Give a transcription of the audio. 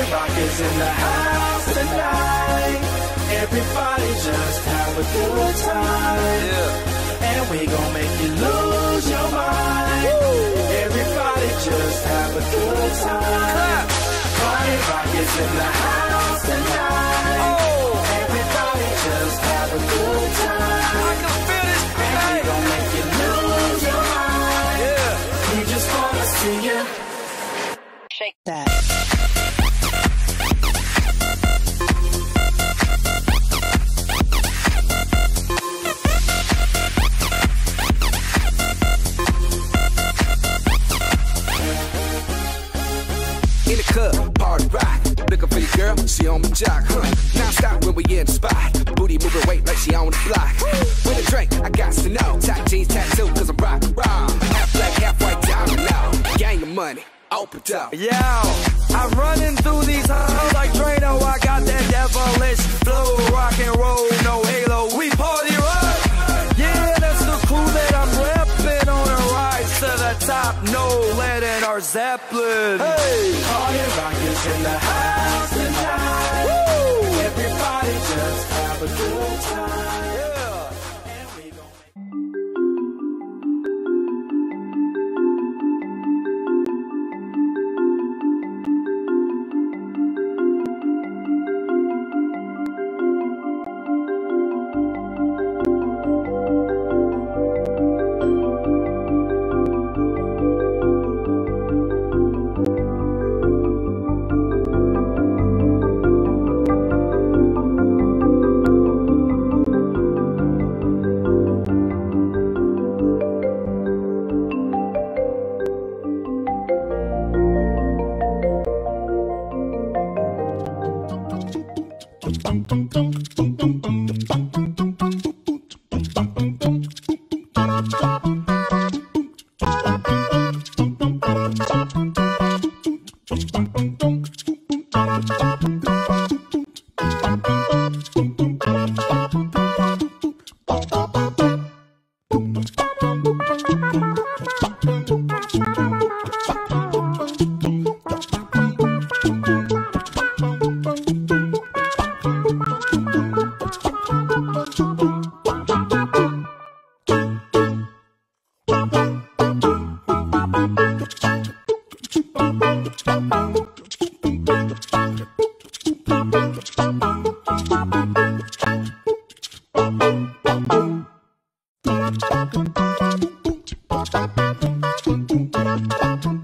Rock is in the house tonight. Everybody just have a good time. Yeah. And we gon' make you lose your mind. Woo. Everybody just have a good time. Party Rock is in the house tonight. Oh. Everybody just have a good time. I can feel this tonight. And we gon' make you lose your mind. Yeah. We just wanna see you shake that. In the club, party rock. Looking for your girl, she on my jock, huh? Now stop when we in the spot. Booty moving weight like she on the block. With a drink, I got to know. Tight jeans, tattoo, cause I'm rock, raw. Half black, half white, diamond now. Gang of money, open up. Yo, I'm running through these halls like Drano. I got that devilish flow. Rock and roll, no halo. We party rock. Yeah, that's the crew that I'm repping on a rise to the top. No lead in our Zeppelin. Hey, Party Rock is in the house tonight. Woo! Everybody just have a good time. yeah. And we gon' Bum, bum, bum, bum, bum, bum, bum, bum, bum, bum, bum.